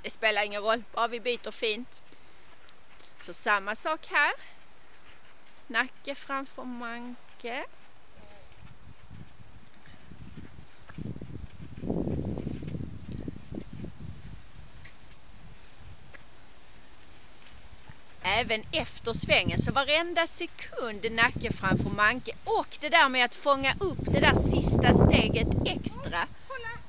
det spelar ingen roll, bara vi byter fint. Så samma sak här. Nacke framför manke. Även efter svängen, så varenda sekund nacke framför manke. Och det där med att fånga upp det där sista steget extra.